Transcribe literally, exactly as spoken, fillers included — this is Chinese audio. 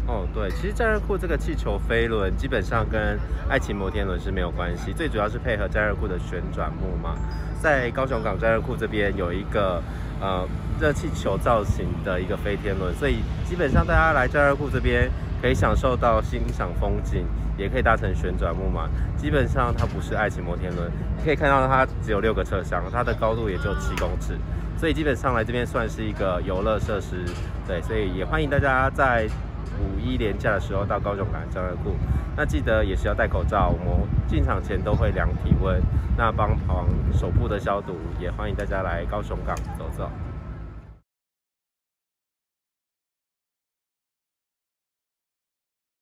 哦，对，其实战热库这个气球飞轮基本上跟爱情摩天轮是没有关系，最主要是配合战热库的旋转木马。在高雄港战热库这边有一个呃热气球造型的一个飞天轮，所以基本上大家来战热库这边可以享受到欣赏风景，也可以搭乘旋转木马。基本上它不是爱情摩天轮，你可以看到它只有六个车厢，它的高度也就七公尺，所以基本上来这边算是一个游乐设施。对，所以也欢迎大家在五一连假的时候到高雄港战热库，那记得也是要戴口罩，我们进场前都会量体温，那帮旁手部的消毒，也欢迎大家来高雄港走走。